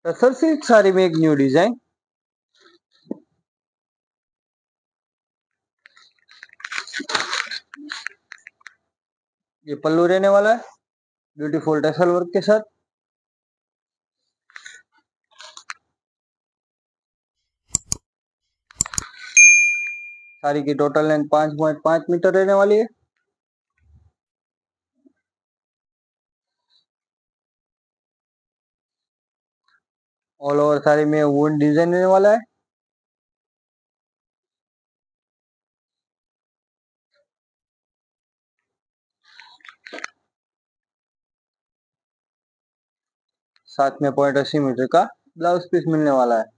Tussar silk sari में एक new design. ये पल्लू रहने वाला है ब्यूटीफुल टसल वर्क के साथ। साड़ी की टोटल लेंथ 5.5 मीटर रहने वाली है। ऑल ओवर साड़ी में वुडन डिजाइन रहने वाला है। साथ में 0.80 मीटर का ब्लाउज पीस मिलने वाला है।